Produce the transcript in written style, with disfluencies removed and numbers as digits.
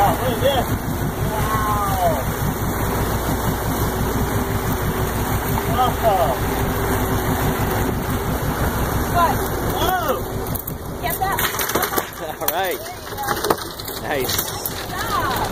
Wow, look at this. Wow. Oh. What? Whoa. Get that? All right. Nice. Stop.